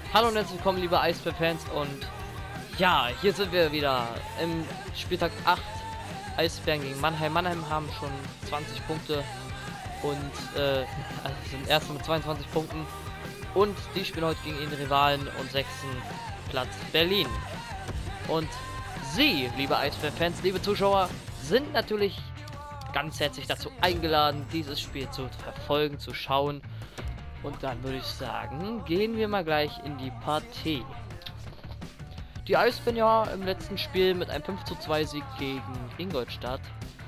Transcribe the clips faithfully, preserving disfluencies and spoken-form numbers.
Hallo und herzlich willkommen, liebe Eisbär-Fans, und ja, hier sind wir wieder im Spieltag acht. Eisbären gegen Mannheim. Mannheim haben schon zwanzig Punkte und äh, also sind erste mit zweiundzwanzig Punkten, und die spielen heute gegen ihren Rivalen und sechsten Platz Berlin. Und Sie, liebe Eisbär-Fans, liebe Zuschauer, sind natürlich ganz herzlich dazu eingeladen, dieses Spiel zu verfolgen, zu schauen. Und dann würde ich sagen, gehen wir mal gleich in die Partie. Die Eisbären ja im letzten Spiel mit einem fünf zu zwei Sieg gegen Ingolstadt.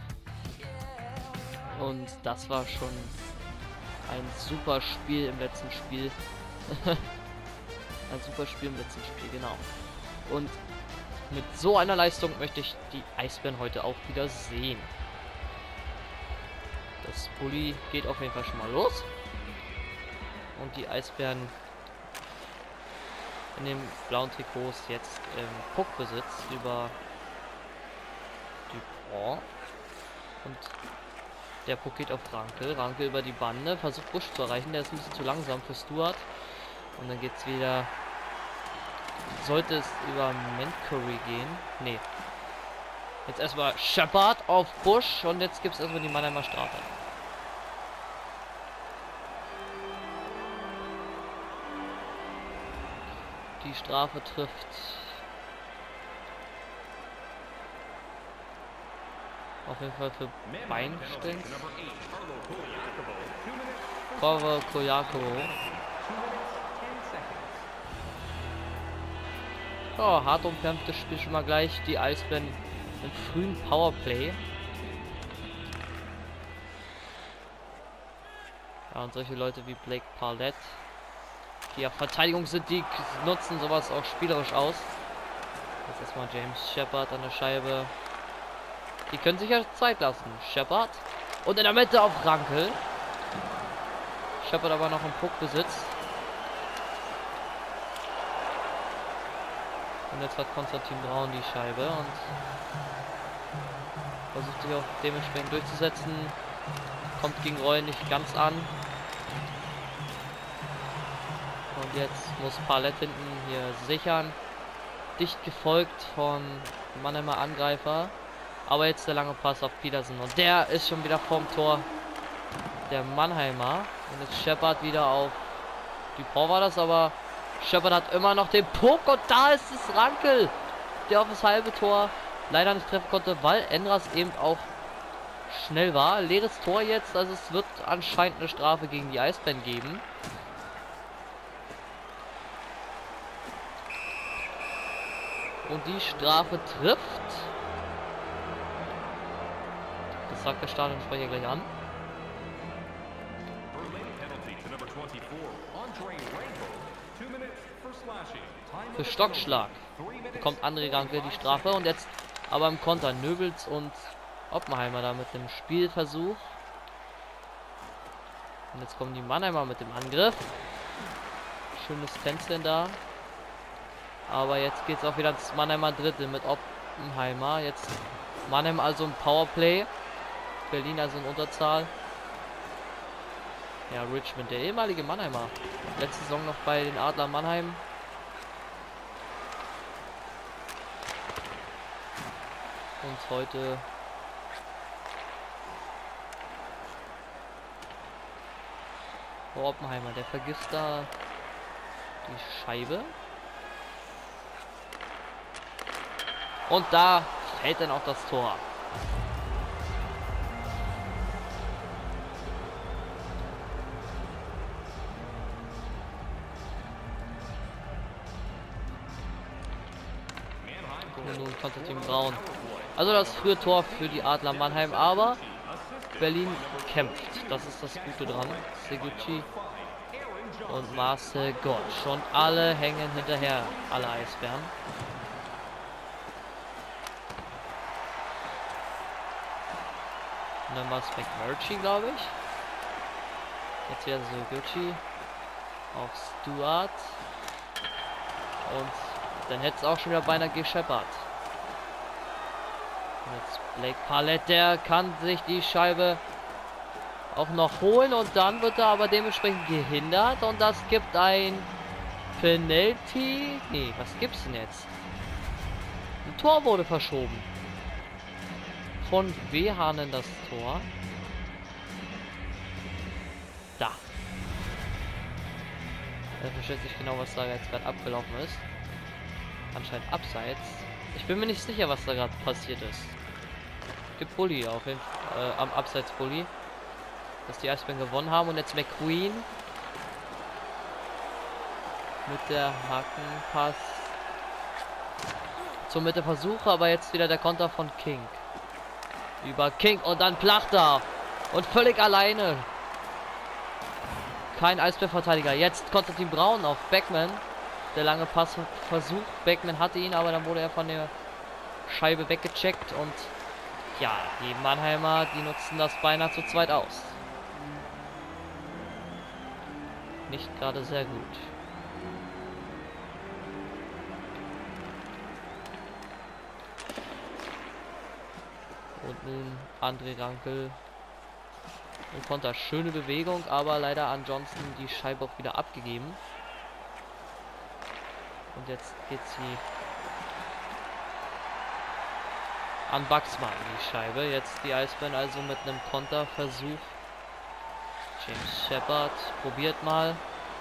Und das war schon ein super Spiel im letzten Spiel. Ein super Spiel im letzten Spiel, genau. Und mit so einer Leistung möchte ich die Eisbären heute auch wieder sehen. Das Bulli geht auf jeden Fall schon mal los. Und die Eisbären in den blauen Trikots jetzt im Puckbesitz über Dupont. Und der Puck geht auf Rankel. Rankel über die Bande, versucht Busch zu erreichen. Der ist ein bisschen zu langsam für Stuart. Und dann geht es wieder. Sollte es über Mancury gehen? Nee. Jetzt erstmal Shepard auf Busch, und jetzt gibt es erstmal die Mannheimer Strafe. Die Strafe trifft auf jeden Fall für Beinstings. Korve Koyakovo. Oh, hart umkämpftes Spiel schon mal gleich. Die Eisbären im frühen Powerplay. Ja, und solche Leute wie Blake Parlett, die auf Verteidigung sind, die nutzen sowas auch spielerisch aus. Jetzt erstmal James Shepard an der Scheibe. Die können sich ja Zeit lassen. Shepard. Und in der Mitte auf Rankel. Shepard aber noch im Puckbesitz. Und jetzt hat Konstantin Braun die Scheibe und versucht sich auch dementsprechend durchzusetzen. Kommt gegen Reul nicht ganz an. Und jetzt muss Parlett hinten hier sichern. Dicht gefolgt von Mannheimer Angreifer. Aber jetzt der lange Pass auf Petersen. Und der ist schon wieder vorm Tor der Mannheimer. Und jetzt Shepard wieder auf Dupont war das, aber Shepard hat immer noch den Puck, und da ist es Rankel, der auf das halbe Tor leider nicht treffen konnte, weil Endras eben auch schnell war. Leeres Tor jetzt, also es wird anscheinend eine Strafe gegen die Eisbären geben. Und die Strafe trifft. Das sagt der Stadionsprecher gleich an. Für Stockschlag bekommt André Rankel die Strafe, und jetzt aber im Konter Nöbels und Oppenheimer da mit dem Spielversuch. Und jetzt kommen die Mannheimer mit dem Angriff. Schönes Tänzchen da. Aber jetzt geht es auch wieder ins Mannheimer Drittel mit Oppenheimer. Jetzt Mannheim also im Powerplay. Berlin also in Unterzahl. Ja, Richmond, der ehemalige Mannheimer. Letzte Saison noch bei den Adler Mannheim. Und heute oh, Oppenheimer, der vergisst da die Scheibe. Und da fällt dann auch das Tor. Und nun Konstantin Braun. Also das frühe Tor für die Adler Mannheim, aber Berlin kämpft. Das ist das Gute dran. Seguchi und Marcel Gottsch. Und alle hängen hinterher, alle Eisbären. Und dann war es McMurtry, glaube ich. Jetzt wieder Seguchi auf Stuart. Und dann hätte es auch schon wieder beinahe gescheppert. Jetzt Blake Parlett, der kann sich die Scheibe auch noch holen, und dann wird er aber dementsprechend gehindert, und das gibt ein Penalty. Nee, was gibt's denn jetzt? Ein Tor wurde verschoben. Von Wehane das Tor. Da. Er versteht nicht genau, was da jetzt gerade abgelaufen ist. Anscheinend abseits. Ich bin mir nicht sicher, was da gerade passiert ist. Gibt Bulli auf jeden Fall, äh, am Abseits-Bulli. Dass die Eisbären gewonnen haben. Und jetzt McQueen. Mit der Hakenpass. Zur Mitte Versuche, aber jetzt wieder der Konter von King. Über King und dann Plachter. Und völlig alleine. Kein Eisbärverteidiger. Jetzt Konstantin Braun auf Beckman. Der lange Passversuch. Beckman hatte ihn, aber dann wurde er von der Scheibe weggecheckt. Und ja, die Mannheimer, die nutzen das beinahe zu zweit aus. Nicht gerade sehr gut. Und nun André Rankel. Und Konter, schöne Bewegung, aber leider an Johnson die Scheibe auch wieder abgegeben. Und jetzt geht sie an Baxmann, die Scheibe. Jetzt die Eisbären also mit einem Konterversuch. James Shepard probiert mal.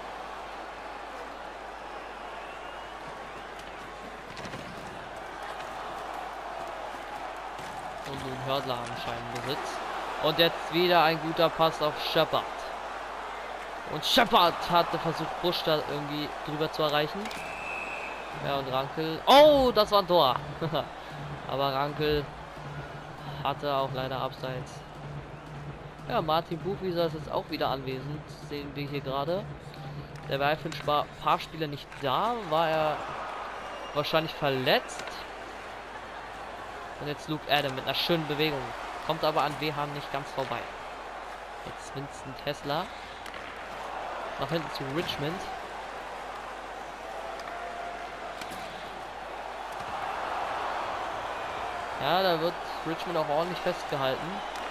Und nun Hördler am Scheibenbesitz. Und jetzt wieder ein guter Pass auf Shepard. Und Shepard hatte versucht, Busch da irgendwie drüber zu erreichen. Ja, und Rankel. Oh, das war ein Tor. Aber Rankel hatte auch leider abseits. Ja, Martin Buchwieser ist jetzt auch wieder anwesend. Sehen wir hier gerade. Der war für ein paar Spiele nicht da. War er wahrscheinlich verletzt. Und jetzt Luke Adam mit einer schönen Bewegung. Kommt aber an Wehane nicht ganz vorbei. Jetzt Vincent Tesla. Nach hinten zu Richmond. Ja, da wird Richmond auch ordentlich festgehalten.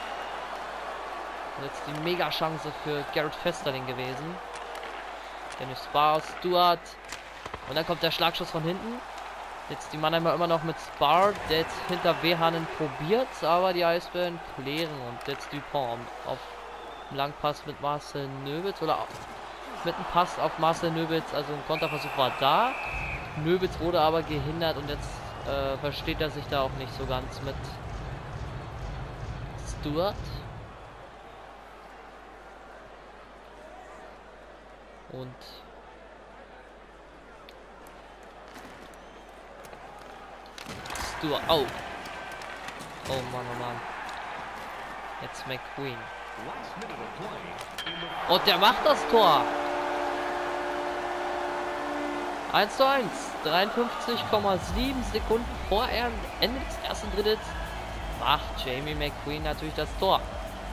Und jetzt die Mega-Chance für Garrett Festerling gewesen. Dennis Spar, Stewart. Und dann kommt der Schlagschuss von hinten. Jetzt die Mannheimer immer noch mit Spar, der jetzt hinter Wehane probiert, aber die Eisbären klären. Und jetzt Dupont auf einen Langpass mit Marcel Nöbitz oder mit einem Pass auf Marcel Nöbitz. Also ein Konterversuch war da. Nöbitz wurde aber gehindert und jetzt äh, versteht er sich da auch nicht so ganz mit Stewart. Und Stewart. Oh. Oh Mann, oh Mann. Jetzt McQueen. Und der macht das Tor. eins zu eins. dreiundfünfzig Komma sieben Sekunden vor Ende des ersten Drittels macht Jamie McQueen natürlich das Tor.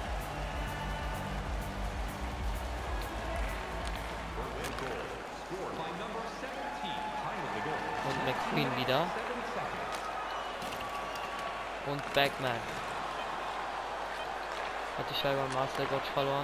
Und McQueen wieder. Und Beckman. Hat die Scheibe an Marcel Gottsch verloren.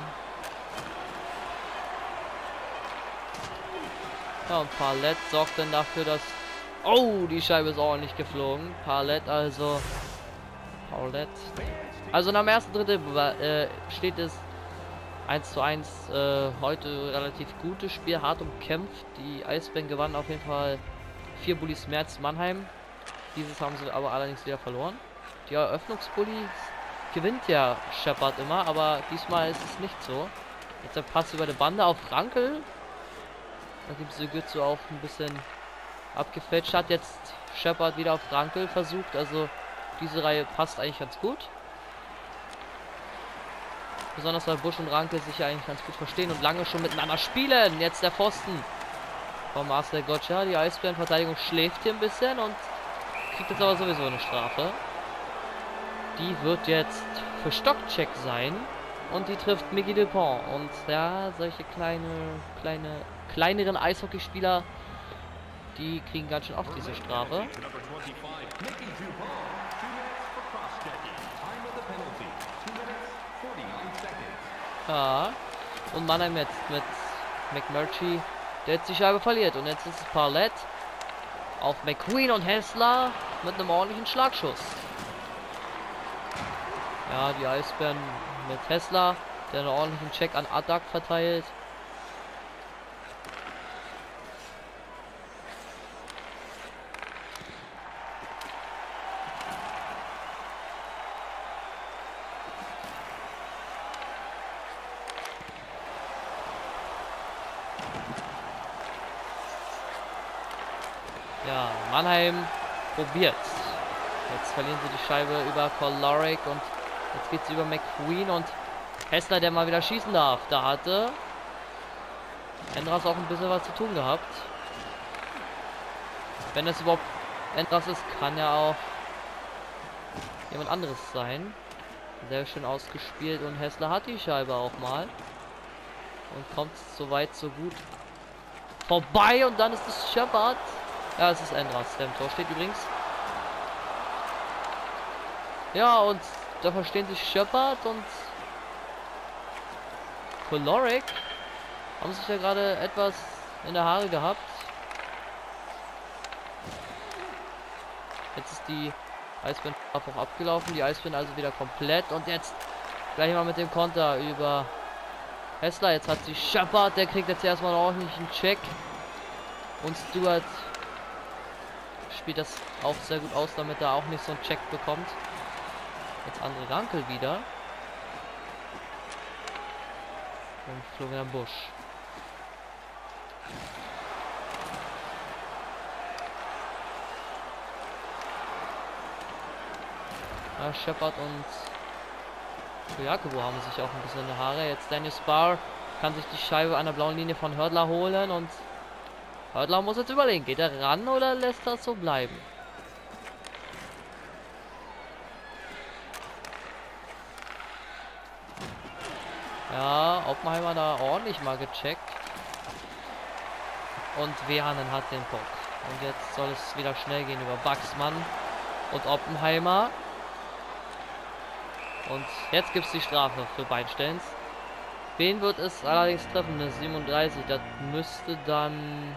Ja, und Parlett sorgt dann dafür, dass... Oh, die Scheibe ist ordentlich geflogen. Parlett also... Parlett. Also nach dem ersten Drittel äh, steht es eins zu eins. Äh, heute relativ gutes Spiel, hart umkämpft. Die Eisbären gewannen auf jeden Fall vier Bullies mehr als Mannheim. Dieses haben sie aber allerdings wieder verloren. Die Eröffnungsbullies gewinnt ja Shepard immer, aber diesmal ist es nicht so. Jetzt der Pass über die Bande auf Rankel. Nachdem Sögütze auch ein bisschen abgefälscht hat. Jetzt Shepard wieder auf Rankel versucht. Also diese Reihe passt eigentlich ganz gut. Besonders weil Busch und Rankel sich ja eigentlich ganz gut verstehen und lange schon miteinander spielen. Jetzt der Pfosten von Marcel Gottsch. Die Eisbärenverteidigung schläft hier ein bisschen und kriegt jetzt aber sowieso eine Strafe. Die wird jetzt für Stockcheck sein. Und die trifft Mickey Dupont. Und ja, solche kleine, kleine, kleineren Eishockeyspieler, die kriegen ganz schön oft diese Strafe. Ja. Und Mannheim jetzt mit McMurtry der jetzt die Scheibe verliert. Und jetzt ist es Parlett auf McQueen und Hessler mit einem ordentlichen Schlagschuss. Ja, die Eisbären mit Hessler, der einen ordentlichen Check an Adak verteilt. Ja, Mannheim probiert. Jetzt verlieren sie die Scheibe über Kolarik und jetzt geht es über McQueen und Hessler, der mal wieder schießen darf. Da hatte Endras auch ein bisschen was zu tun gehabt. Wenn es überhaupt Endras ist, kann ja auch jemand anderes sein. Sehr schön ausgespielt und Hessler hat die Scheibe auch mal. Und kommt so weit, so gut vorbei und dann ist es Shepard. Ja, es ist Endras, der im Tor steht übrigens. Ja, und da verstehen sich Shepard und Kolarik haben sich ja gerade etwas in der Haare gehabt. Jetzt ist die Eisbären auch abgelaufen, die Eisbären also wieder komplett und jetzt gleich mal mit dem Konter über Hessler. Jetzt hat sie Shepard, der kriegt jetzt erstmal einen ordentlichen Check und Stuart spielt das auch sehr gut aus, damit er auch nicht so einen Check bekommt. Jetzt André Rankel wieder. Und Florian Busch. Ja, Shepard und Jakobo haben sich auch ein bisschen in die Haare. Jetzt Daniel Spar kann sich die Scheibe an der blauen Linie von Hördler holen und Hördler muss jetzt überlegen, geht er ran oder lässt er so bleiben? Ja, Oppenheimer da ordentlich mal gecheckt. Und Wehanen hat den Puck. Und jetzt soll es wieder schnell gehen über Baxmann und Oppenheimer. Und jetzt gibt es die Strafe für Beinstellens. Wen wird es allerdings treffen? Das siebenunddreißig. Das müsste dann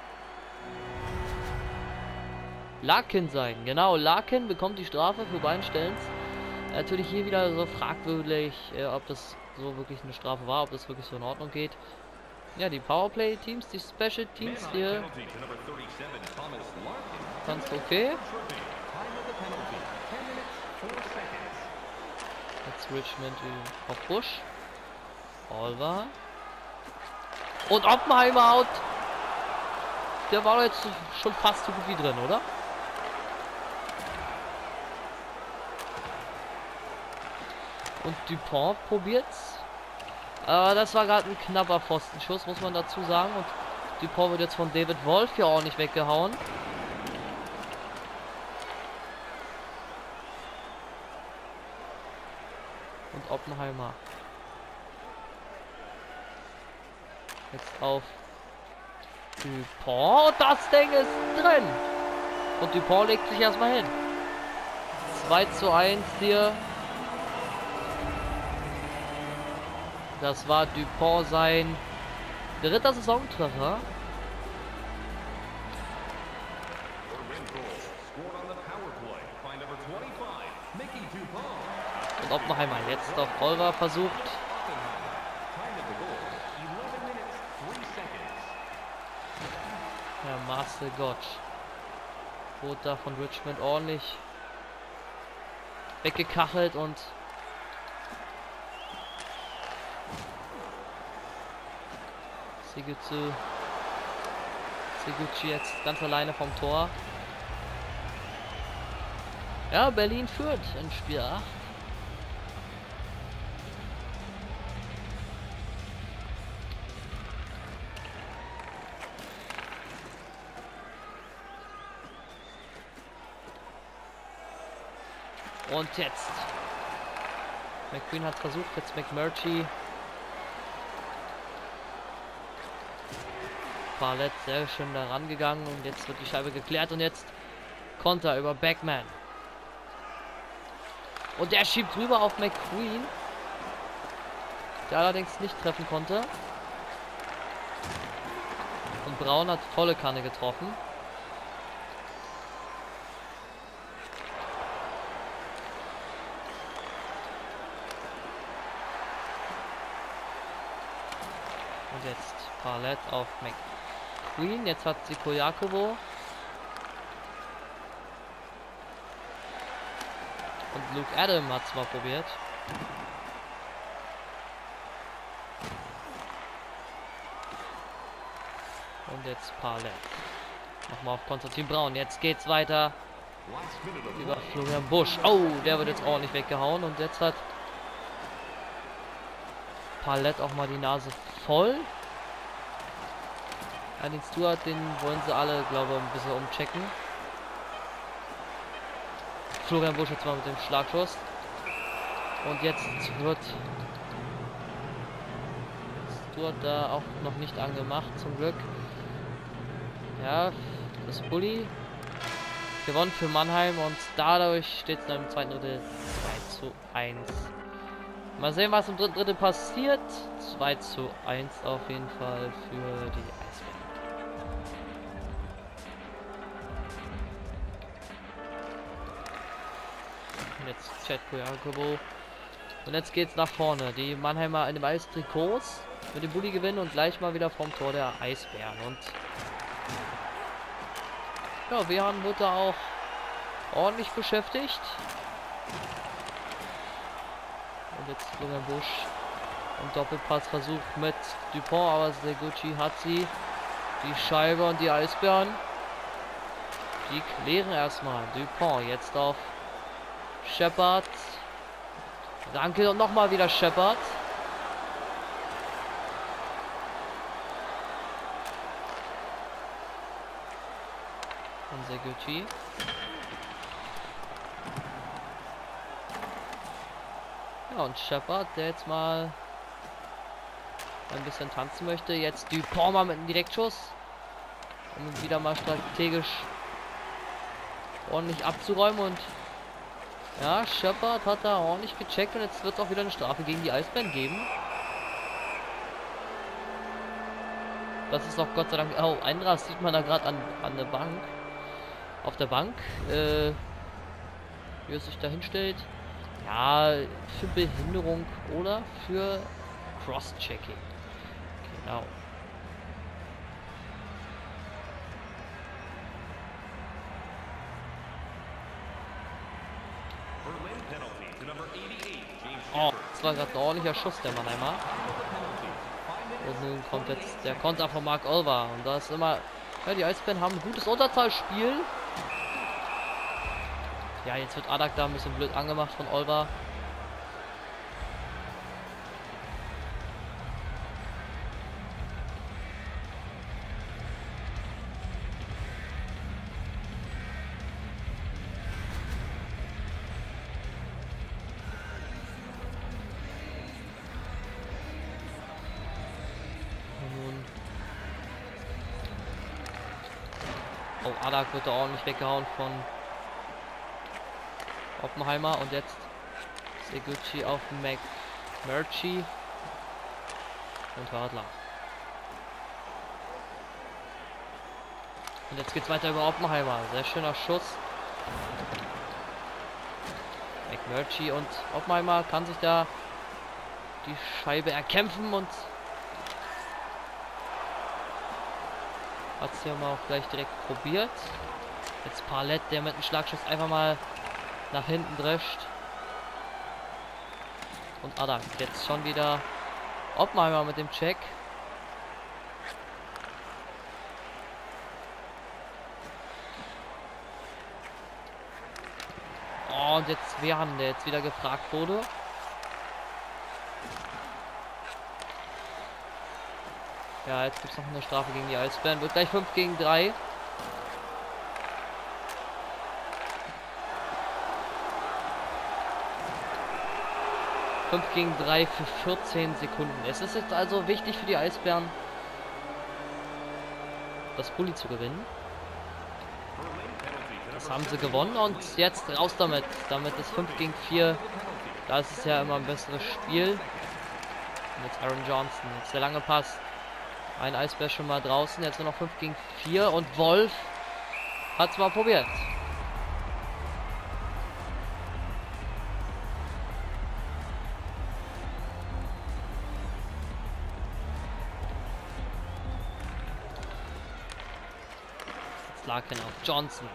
Larkin sein. Genau, Larkin bekommt die Strafe für Beinstellens. Natürlich hier wieder so fragwürdig, äh, ob das so wirklich eine Strafe war, ob das wirklich so in Ordnung geht. Ja, die Powerplay-Teams, die Special-Teams hier. Ganz okay. Jetzt Richmond auf Busch. Olver. Und Oppenheimer out. Der war jetzt schon fast so gut wie drin, oder? Und Dupont probiert's. Aber das war gerade ein knapper Pfostenschuss, muss man dazu sagen. Und Dupont wird jetzt von David Wolf hier ordentlich weggehauen. Und Oppenheimer. Jetzt auf Dupont. Das Ding ist drin. Und Dupont legt sich erstmal hin. zwei zu eins hier. Das war Dupont sein dritter Saisontreffer. Und Oppenheimer jetzt auf Olver versucht. Ja, Marcel Gottsch wurde da von Richmond ordentlich weggekachelt und Seguchi, Seguchi jetzt ganz alleine vom Tor. Ja, Berlin führt in Spiel acht. Und jetzt McQueen hat versucht, jetzt McMurtry. Parlett sehr schön da rangegangen und jetzt wird die Scheibe geklärt und jetzt Konter über Backman. Und der schiebt rüber auf McQueen, der allerdings nicht treffen konnte. Und Braun hat volle Kanne getroffen. Und jetzt Palette auf McQueen. Jetzt hat sie Kojakovo. Und Luke Adam hat es mal probiert. Und jetzt Palette. Nochmal auf Konstantin Braun. Jetzt geht's weiter. Über Florian Busch. Oh, der wird jetzt ordentlich weggehauen. Und jetzt hat Palette auch mal die Nase voll. Ja, den Stuart, den wollen sie alle, glaube ich, ein bisschen umchecken. Florian Busch jetzt mal mit dem Schlagschuss. Und jetzt wird Stuart da auch noch nicht angemacht, zum Glück. Ja, das Bulli gewonnen für Mannheim und dadurch steht es dann im zweiten Drittel zwei zu eins. Mal sehen, was im dritten Drittel passiert. zwei zu eins auf jeden Fall für die Eisbären. Und jetzt Chad Kojakovo. Und jetzt geht's nach vorne. Die Mannheimer in dem Eistrikots mit dem Bulli gewinnen und gleich mal wieder vom Tor der Eisbären. Und ja, Wehan wird da auch ordentlich beschäftigt. Und jetzt Florian Busch und Doppelpassversuch mit Dupont, aber Seguchi hat sie. Die Scheibe und die Eisbären. Die klären erstmal. Dupont jetzt auf Shepard. Danke und nochmal wieder Shepard. Und Seguchi. Ja, und Shepard, der jetzt mal ein bisschen tanzen möchte. Jetzt Dupont mal mit einem Direktschuss. Um wieder mal strategisch ordentlich abzuräumen. Und ja, Shepard hat da ordentlich gecheckt. Und jetzt wird es auch wieder eine Strafe gegen die Eisbären geben. Das ist auch Gott sei Dank... Oh, Einras sieht man da gerade an, an der Bank. Auf der Bank. Äh, wie es sich da hinstellt. Ja, für Behinderung oder für Cross-Checking. Genau. Oh, das war gerade ein ordentlicher Schuss der Mannheimer. Und nun kommt jetzt der Konter von Mark Olver. Und da ist immer... Ja, die Eisbären haben ein gutes Unterzahlspiel. Ja, jetzt wird Adak da ein bisschen blöd angemacht von Olver. Oh, Adak wird da ordentlich weggehauen von Oppenheimer. Und jetzt Seguchi auf McMurchie und Radler. Und jetzt geht's weiter über Oppenheimer. Sehr schöner Schuss. McMurchie und Oppenheimer kann sich da die Scheibe erkämpfen und hat es ja mal auch gleich direkt probiert. Jetzt Palette, der mit dem Schlagschuss einfach mal nach hinten drescht. Und Adak jetzt schon wieder Oppenheimer mit dem Check. Oh, und jetzt Wehan, der jetzt wieder gefragt wurde. Ja, jetzt gibt es noch eine Strafe gegen die Eisbären. Wird gleich fünf gegen drei. fünf gegen drei für vierzehn Sekunden. Es ist jetzt also wichtig für die Eisbären, das Bulli zu gewinnen. Das haben sie gewonnen und jetzt raus damit. Damit ist fünf gegen vier. Da ist es ja immer ein besseres Spiel. Und jetzt Aaron Johnson. Jetzt der lange Pass. Ein Eisbär schon mal draußen, jetzt nur noch fünf gegen vier und Wolf hat es mal probiert. Jetzt Larkin auf Johnson.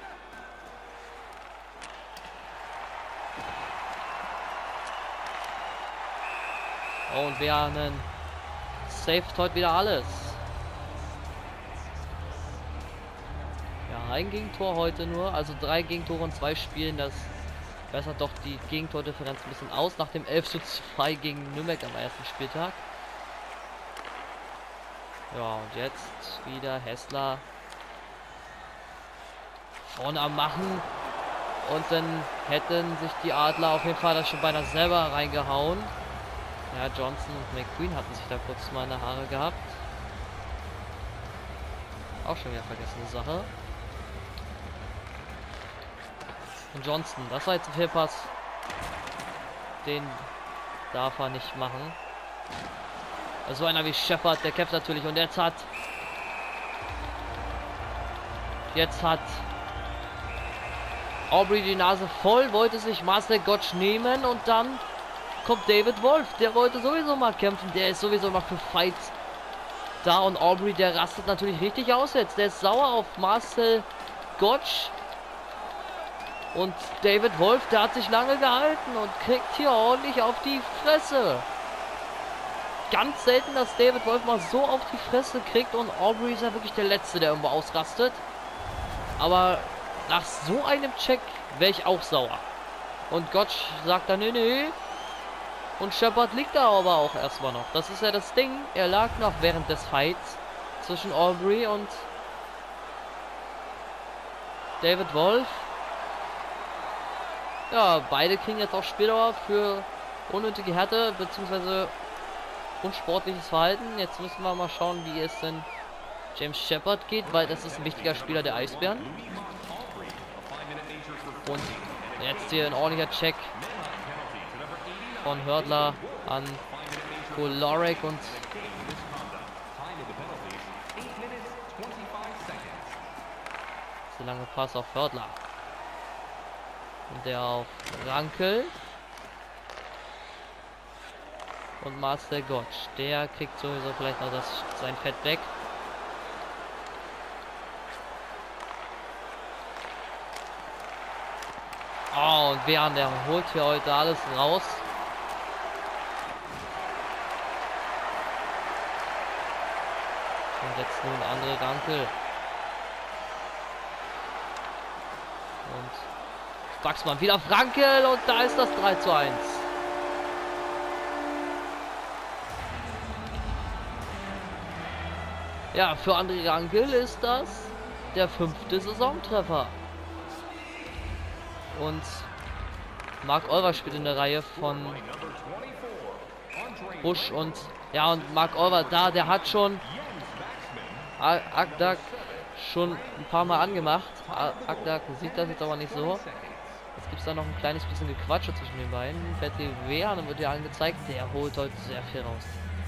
Oh, und wir haben saved heute wieder alles. Ja, ein Gegentor heute nur, also drei Gegentore und zwei Spielen, das bessert doch die Gegentordifferenz ein bisschen aus, nach dem elf zu zwei gegen Nürnberg am ersten Spieltag. Ja, und jetzt wieder Hessler vorne am Machen, und dann hätten sich die Adler auf jeden Fall das schon beinahe selber reingehauen. Ja, Johnson und McQueen hatten sich da kurz mal in der Haare gehabt. Auch schon wieder vergessene Sache. Und Johnson, das war jetzt ein Fehlpass. Den darf er nicht machen. So einer wie Shepard, der kämpft natürlich. Und jetzt hat... Jetzt hat... Aubrey die Nase voll, wollte sich Marcel Gottsch nehmen, und dann kommt David Wolf, der wollte sowieso mal kämpfen, der ist sowieso mal für Fights da, und Aubrey, der rastet natürlich richtig aus jetzt, der ist sauer auf Marcel Gottsch, und David Wolf, der hat sich lange gehalten und kriegt hier ordentlich auf die Fresse. Ganz selten, dass David Wolf mal so auf die Fresse kriegt, und Aubrey ist ja wirklich der Letzte, der irgendwo ausrastet, aber nach so einem Check wäre ich auch sauer. Und Gottsch sagt dann, nee, nee. Und Shepard liegt da aber auch erstmal noch. Das ist ja das Ding. Er lag noch während des Fights zwischen Aubrey und David Wolf. Ja, beide kriegen jetzt auch Spieldauer für unnötige Härte bzw. unsportliches Verhalten. Jetzt müssen wir mal schauen, wie es denn James Shepard geht, weil das ist ein wichtiger Spieler der Eisbären. Und jetzt hier ein ordentlicher Check von Hördler an Kolorek, und so lange Pass auf Hördler. Und der auf Rankel. Und Marcel Gottsch, der kriegt sowieso vielleicht noch das, sein Fett weg. Oh, und Wehan, der holt hier heute alles raus. Und jetzt nun andere Rankel. Und Wachsmann wieder auf Rankel, und da ist das drei zu eins. Ja, für André Rankel ist das der fünfte Saisontreffer. Und Mark Olver spielt in der Reihe von Busch, und ja, und Mark Olver da, der hat schon Akdak schon ein paar Mal angemacht. Akdak sieht das jetzt aber nicht so. Jetzt gibt es da noch ein kleines bisschen Gequatsche zwischen den beiden. Betty Wehr, dann wird ja angezeigt, der holt heute sehr viel raus.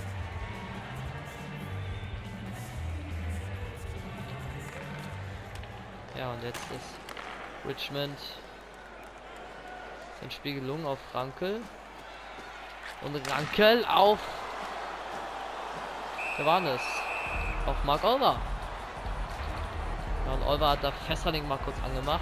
Ja, und jetzt ist Richmond sein Spiel gelungen auf Rankel. Und Rankel auf... Wer war das? Auf Mark Olver. Ja, und Olver hat da Fesserling mal kurz angemacht.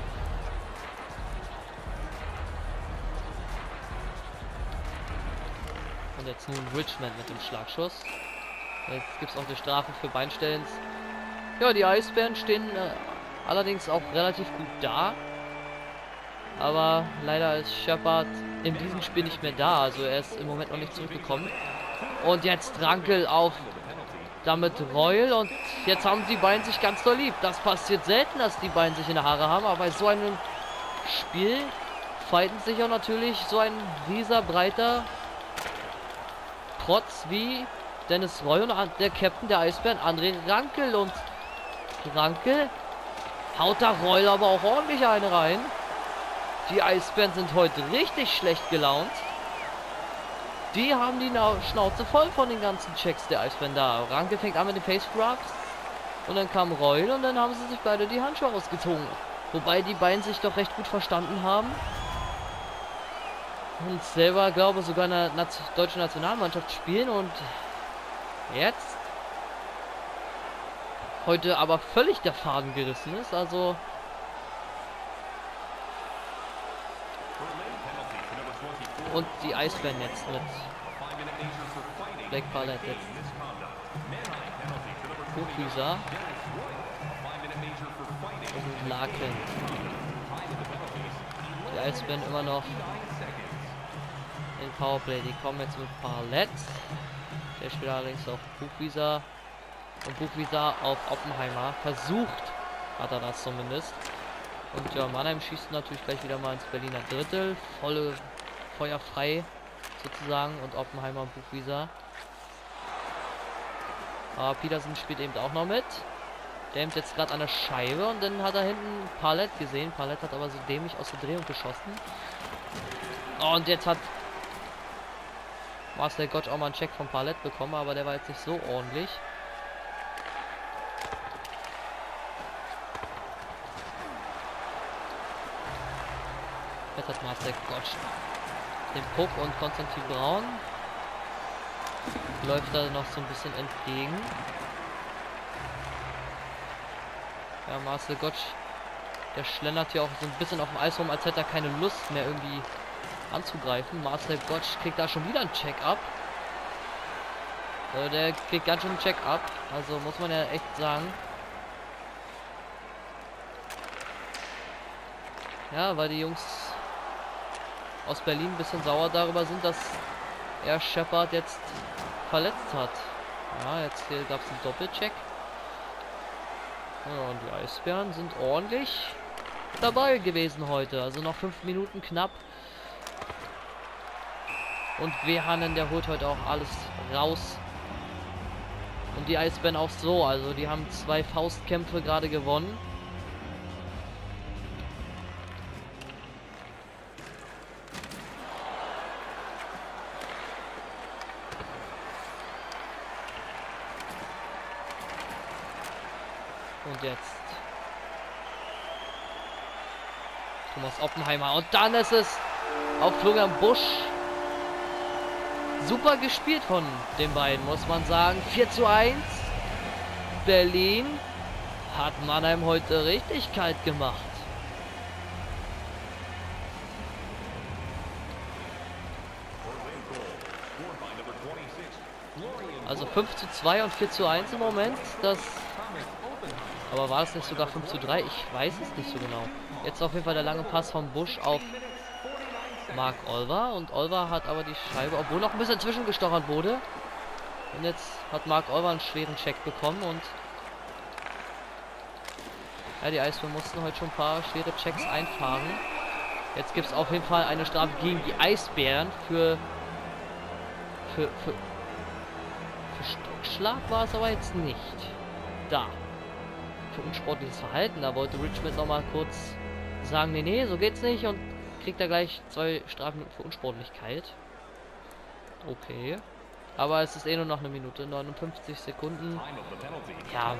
Und jetzt nun Richmond mit dem Schlagschuss. Jetzt gibt es auch die Strafe für Beinstellens. Ja, die Eisbären stehen äh, allerdings auch relativ gut da. Aber leider ist Shepard in diesem Spiel nicht mehr da. Also er ist im Moment noch nicht zurückgekommen. Und jetzt Rankel auf damit Reul. Und jetzt haben die beiden sich ganz doll lieb. Das passiert selten, dass die beiden sich in der Haare haben. Aber bei so einem Spiel fighten sich auch natürlich so ein rieser, breiter Trotz wie Dennis Reul und der Captain der Eisbären, André Rankel. Und Rankel haut da Reul aber auch ordentlich eine rein. Die Eisbären sind heute richtig schlecht gelaunt. die haben die Na Schnauze voll von den ganzen Checks der Eisbären da. Ranke fängt an mit den Face Grabs. Und dann kam Reul und dann haben sie sich beide die Handschuhe ausgezogen. Wobei die beiden sich doch recht gut verstanden haben. Und selber, glaube ich, sogar in der Naz deutschen Nationalmannschaft spielen. Und jetzt heute aber völlig der Faden gerissen ist. Also und die Eisbären jetzt mit Black Palette jetzt. Buchwieser und Larkin. Die Eisbären immer noch in Powerplay. Die kommen jetzt mit Palette. Der spielt allerdings auf Buchwieser. Und Buchwieser auf Oppenheimer. Versucht hat er das zumindest. Und ja, Mannheim schießt natürlich gleich wieder mal ins Berliner Drittel. Volle Feuer frei sozusagen. Und Oppenheimer und Buchwieser. Aber Petersen spielt eben auch noch mit. Der nimmt jetzt gerade an der Scheibe und dann hat er hinten Palette gesehen. Palette hat aber so dämlich aus der Drehung geschossen. Oh, und jetzt hat Marcel Gottsch auch mal einen Check von Palette bekommen, aber der war jetzt nicht so ordentlich. Jetzt hat Marcel Gottsch den Puck und Konstantin Braun läuft da noch so ein bisschen entgegen. Ja, Marcel Gottsch, der schlendert hier auch so ein bisschen auf dem Eis rum, als hätte er keine Lust mehr irgendwie anzugreifen. Marcel Gottsch kriegt da schon wieder einen Check-up. Also der kriegt ganz schön einen Check-up. Also muss man ja echt sagen. Ja, weil die Jungs aus Berlin ein bisschen sauer darüber sind, dass er Shepard jetzt verletzt hat. Ja, jetzt hier gab es einen Doppelcheck. Ja, und die Eisbären sind ordentlich dabei gewesen heute. Also noch fünf Minuten knapp. Und Wehanen, der holt heute auch alles raus. Und die Eisbären auch so. Also die haben zwei Faustkämpfe gerade gewonnen. Und jetzt Thomas Oppenheimer. Und dann ist es auf Florian Busch. Super gespielt von den beiden, muss man sagen. vier zu eins. Berlin hat Mannheim heute richtig kalt gemacht. Also fünf zu zwei und vier zu eins im Moment. Das Aber war es nicht sogar fünf zu drei? Ich weiß es nicht so genau. Jetzt auf jeden Fall der lange Pass von Busch auf Mark Olver. Und Olver hat aber die Scheibe, obwohl noch ein bisschen zwischengestochert wurde. Und jetzt hat Mark Olver einen schweren Check bekommen. Und ja, die Eisbären mussten heute schon ein paar schwere Checks einfahren. Jetzt gibt es auf jeden Fall eine Strafe gegen die Eisbären für für, für, für Stockschlag war es aber jetzt nicht. Da. Für unsportliches Verhalten. Da wollte Richmond noch mal kurz sagen, nee, nee, so geht's nicht, und kriegt er gleich zwei Strafen für Unsportlichkeit. Okay. Aber es ist eh nur noch eine Minute, neunundfünfzig Sekunden. Ja.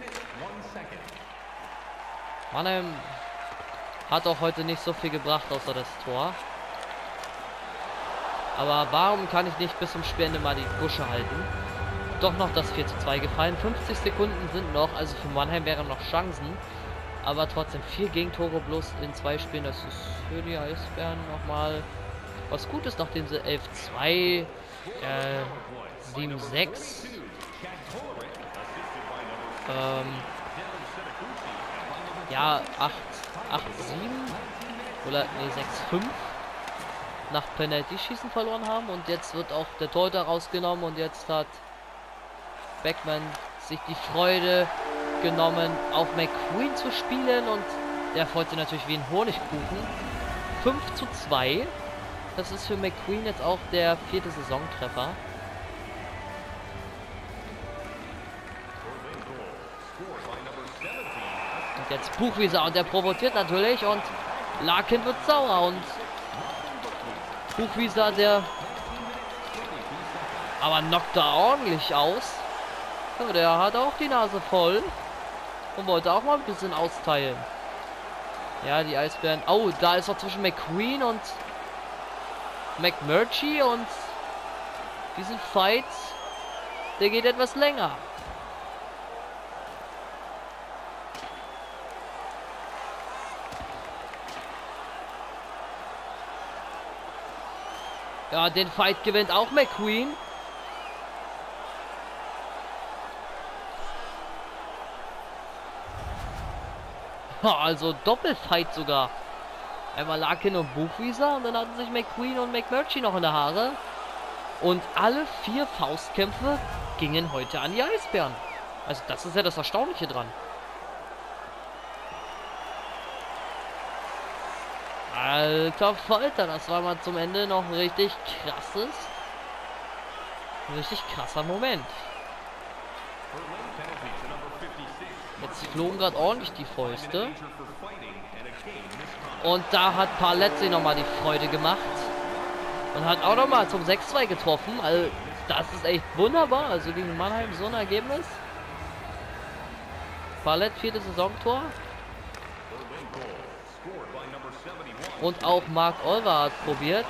Mannheim hat auch heute nicht so viel gebracht, außer das Tor. Aber warum kann ich nicht bis zum Spielende mal die Busche halten? Doch noch das vier zu zwei gefallen. fünfzig Sekunden sind noch, also für Mannheim wären noch Chancen. Aber trotzdem vier Gegentore bloß in zwei Spielen. Das ist für die Eisbären nochmal was Gutes, nachdem sie elf zwei, äh, sieben sechs, ähm, ja, acht sieben oder nee, sechs fünf nach Penalty-Schießen verloren haben. Und jetzt wird auch der Torhüter rausgenommen und jetzt hat Beckmann sich die Freude genommen, auf McQueen zu spielen, und der freut sich natürlich wie ein Honigkuchen. fünf zu zwei. Das ist für McQueen jetzt auch der vierte Saisontreffer. Und jetzt Buchwieser, und der provoziert natürlich, und Larkin wird sauer, und Buchwieser, der Aber knockt da ordentlich aus. Ja, der hat auch die Nase voll. Und wollte auch mal ein bisschen austeilen. Ja, die Eisbären. Oh, da ist er zwischen McQueen und McMurtry und diesen Fight, der geht etwas länger. Ja, den Fight gewinnt auch McQueen. Also Doppelfight sogar. Einmal Larkin und Buchwieser und dann hatten sich McQueen und McMurtry noch in der Haare. Und alle vier Faustkämpfe gingen heute an die Eisbären. Also das ist ja das Erstaunliche dran. Alter Falter, das war mal zum Ende noch ein richtig krasses. Ein richtig krasser Moment. Jetzt flogen gerade ordentlich die Fäuste. Und da hat Paletti nochmal die Freude gemacht. Und hat auch nochmal zum sechs zwei getroffen. Also das ist echt wunderbar. Also gegen Mannheim so ein Ergebnis. Palett, viertes Saisontor. Und auch Mark Olver hat probiert.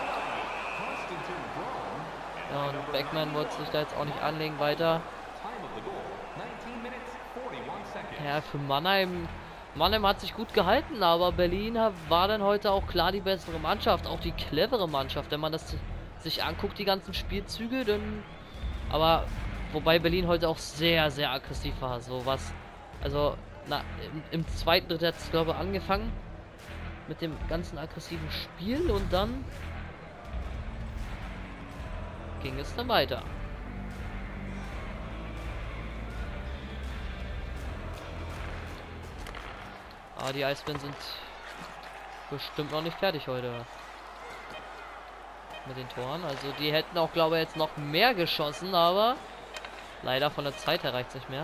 Ja, und Beckman wollte sich da jetzt auch nicht anlegen weiter. Ja, für Mannheim. Mannheim hat sich gut gehalten, aber Berlin war dann heute auch klar die bessere Mannschaft, auch die clevere Mannschaft, wenn man das sich anguckt, die ganzen Spielzüge, dann. Aber wobei Berlin heute auch sehr, sehr aggressiv war, so was. Also, na, im, im zweiten Drittel hat es, glaube ich, angefangen mit dem ganzen aggressiven Spiel und dann ging es dann weiter. Aber die Eisbären sind bestimmt noch nicht fertig heute mit den Toren. Also die hätten auch, glaube ich, jetzt noch mehr geschossen, aber leider von der Zeit her reicht es nicht mehr.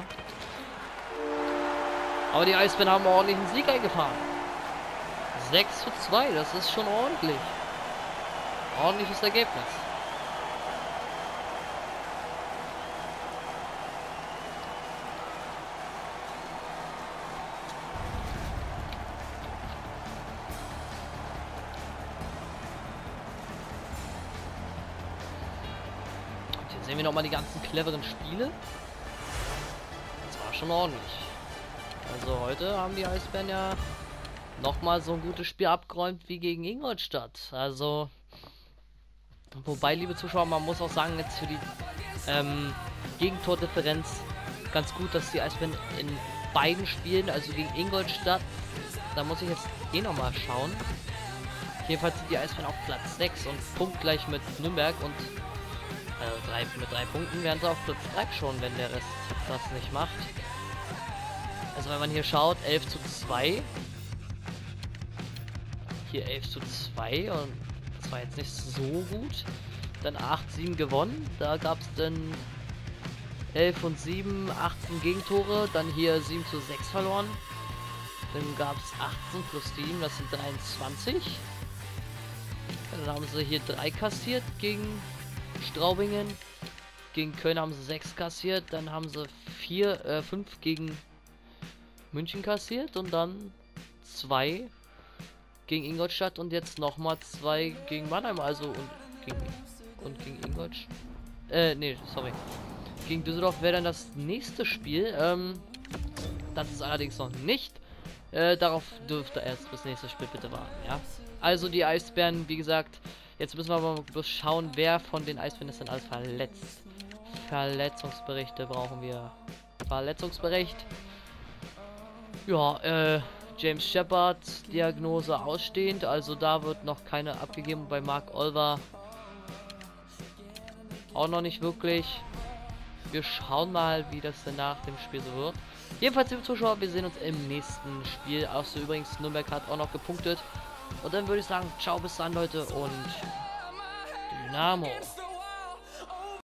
Aber die Eisbären haben ordentlich einen Sieg eingefahren. sechs zu zwei, das ist schon ordentlich. Ordentliches Ergebnis. Sehen wir noch mal die ganzen cleveren Spiele. Das war schon ordentlich. Also heute haben die Eisbären ja noch mal so ein gutes Spiel abgeräumt wie gegen Ingolstadt. Also wobei, liebe Zuschauer, man muss auch sagen, jetzt für die ähm, Gegentordifferenz ganz gut, dass die Eisbären in beiden Spielen, also gegen Ingolstadt, da muss ich jetzt eh noch mal schauen. Jedenfalls sind die Eisbären auf Platz sechs und punktgleich mit Nürnberg und Also drei, mit drei Punkten wären sie auf Platz drei schon, wenn der Rest das nicht macht. Also wenn man hier schaut, elf zu zwei. Hier elf zu zwei und das war jetzt nicht so gut. Dann acht sieben gewonnen. Da gab es dann elf und sieben, achtzehn Gegentore. Dann hier sieben zu sechs verloren. Dann gab es achtzehn plus sieben, das sind dreiundzwanzig. Dann haben sie hier drei kassiert gegen Straubingen. Gegen Köln haben sie sechs kassiert, dann haben sie vier, äh, fünf gegen München kassiert und dann zwei gegen Ingolstadt und jetzt nochmal zwei gegen Mannheim, also und gegen, und gegen Ingolstadt. Äh, nee, sorry. Gegen Düsseldorf wäre dann das nächste Spiel. Ähm, das ist allerdings noch nicht. Äh, darauf dürfte erst das nächste Spiel bitte warten, ja. Also die Eisbären, wie gesagt. Jetzt müssen wir aber bloß schauen, wer von den Eisbären ist denn alles verletzt. Verletzungsberichte brauchen wir. Verletzungsbericht. Ja, äh, James Shepard, Diagnose ausstehend. Also da wird noch keine abgegeben. Bei Mark Olver auch noch nicht wirklich. Wir schauen mal, wie das denn nach dem Spiel so wird. Jedenfalls, liebe Zuschauer, wir sehen uns im nächsten Spiel. Außer übrigens, Nürnberg hat auch noch gepunktet. Und dann würde ich sagen, ciao, bis dann, Leute, und Dynamo.